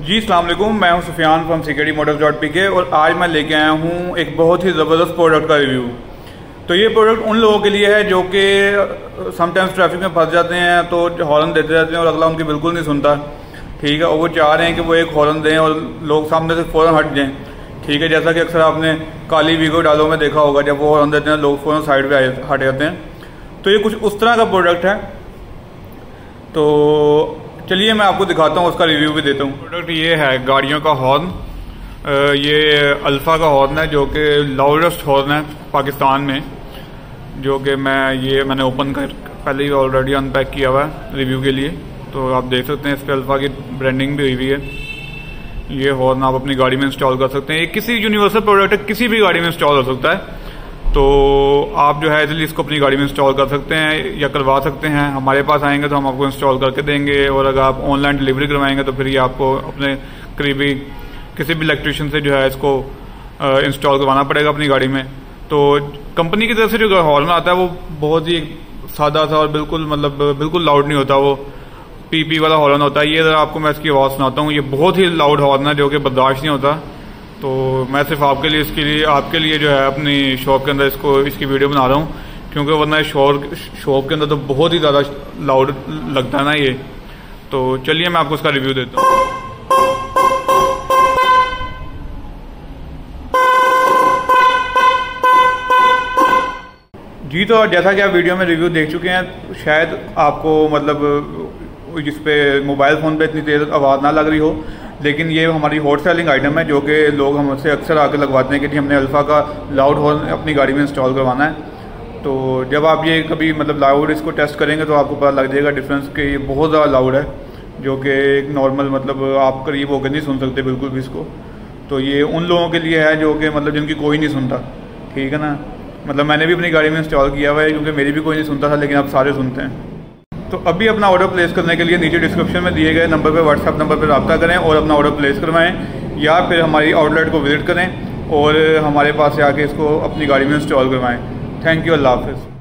जी अस्सलाम वालेकुम, मैं हूं सुफियान फ्रॉम CKDmotors.pk और आज मैं लेके आया हूं एक बहुत ही ज़बरदस्त प्रोडक्ट का रिव्यू। तो ये प्रोडक्ट उन लोगों के लिए है जो कि समटाइम्स ट्रैफिक में फंस जाते हैं तो हॉर्न देते रहते हैं और अगला उनकी बिल्कुल नहीं सुनता, ठीक है। और वो चाह रहे हैं कि वो एक हॉर्न दें और लोग सामने से फ़ौरन हट जाएँ, ठीक है। जैसा कि अक्सर आपने काली वीगो डालो में देखा होगा, जब वो हॉर्न देते हैं लोग फ़ौरन साइड पर हट जाते हैं। तो ये कुछ उस तरह का प्रोडक्ट है। तो चलिए मैं आपको दिखाता हूँ, उसका रिव्यू भी देता हूँ। प्रोडक्ट ये है गाड़ियों का हॉर्न। ये अल्फ़ा का हॉर्न है जो कि लाउडेस्ट हॉर्न है पाकिस्तान में, जो कि मैंने ओपन कर पहले ही ऑलरेडी अनपैक किया हुआ है रिव्यू के लिए। तो आप देख सकते हैं इस पर अल्फ़ा की ब्रांडिंग भी हुई है। ये हॉर्न आप अपनी गाड़ी में इंस्टॉल कर सकते हैं। ये किसी यूनिवर्सल प्रोडक्ट है, किसी भी गाड़ी में इंस्टॉल हो सकता है। तो आप जो है इसलिए इसको अपनी गाड़ी में इंस्टॉल कर सकते हैं या करवा सकते हैं। हमारे पास आएंगे तो हम आपको इंस्टॉल करके देंगे, और अगर आप ऑनलाइन डिलीवरी करवाएंगे तो फिर ये आपको अपने करीबी किसी भी इलेक्ट्रिशियन से जो है इसको इंस्टॉल करवाना पड़ेगा अपनी गाड़ी में। तो कंपनी की तरफ से जो हॉर्न आता है वो बहुत ही सादा सा और बिल्कुल लाउड नहीं होता, वो पीपी वाला हॉर्न होता है। ये अगर आपको मैं इसकी आवाज़ सुनाता हूँ, ये बहुत ही लाउड हॉर्न है जो कि बर्दाश्त नहीं होता। तो मैं सिर्फ आपके लिए जो है अपनी शॉप के अंदर इसकी वीडियो बना रहा हूँ, क्योंकि वरना शॉप के अंदर तो बहुत ही ज़्यादा लाउड लगता है ना ये। तो चलिए मैं आपको उसका रिव्यू देता हूँ। जी, तो जैसा कि आप वीडियो में रिव्यू देख चुके हैं, शायद आपको जिस पे मोबाइल फ़ोन पे इतनी तेज़ आवाज़ ना लग रही हो, लेकिन ये हमारी हॉट सेलिंग आइटम है जो कि लोग हमसे अक्सर आके लगवाते हैं कि जी हमने अल्फ़ा का लाउड हॉर्न अपनी गाड़ी में इंस्टॉल करवाना है। तो जब आप ये कभी लाउड इसको टेस्ट करेंगे तो आपको पता लग जाएगा डिफरेंस कि ये बहुत ज़्यादा लाउड है, जो कि एक नॉर्मल आप करीब होकर नहीं सुन सकते बिल्कुल भी इसको। तो ये उन लोगों के लिए है जो कि जिनकी कोई नहीं सुनता, ठीक है ना। मैंने भी अपनी गाड़ी में इंस्टॉल किया हुआ है क्योंकि मेरी भी कोई नहीं सुनता था, लेकिन अब सारे सुनते हैं। तो अभी अपना ऑर्डर प्लेस करने के लिए नीचे डिस्क्रिप्शन में दिए गए नंबर पे व्हाट्सएप नंबर पर रब्ता करें और अपना ऑर्डर प्लेस करवाएं, या फिर हमारी आउटलेट को विज़िट करें और हमारे पास से आके इसको अपनी गाड़ी में इंस्टॉल करवाएं। थैंक यू, अल्लाह हाफ़िज़।